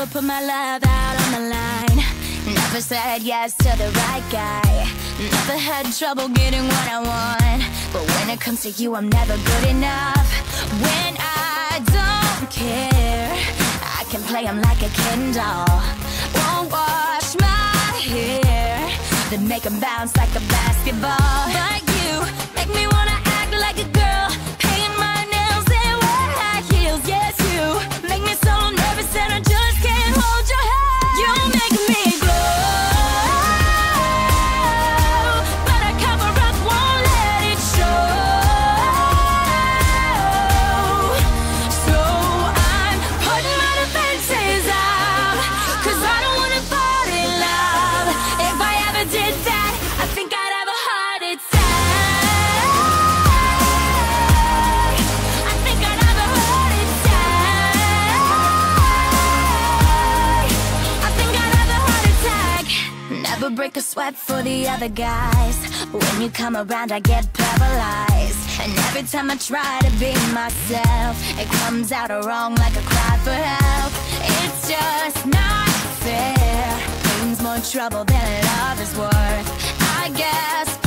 Never put my love out on the line. Never said yes to the right guy. Never had trouble getting what I want. But when it comes to you, I'm never good enough. When I don't care, I can play 'em like a Ken doll. Won't wash my hair, then make 'em bounce like a basketball. But you make me wanna act like a girl, paint my nails and wear high heels. Yes, you make me so nervous that I just can't hold your hand. You make me glow, but I cover up, won't let it show. So I'm putting my defenses up, 'cause I don't wanna fall in love. If I ever did that, I think I'd have a heart attack. I think I'd have a heart attack. I think I'd have a heart attack. Never break a sweat for the other guys. When you come around, I get paralyzed. And every time I try to be myself, it comes out wrong like a cry for help. It's just not fair. Brings more trouble than love is worth. I guess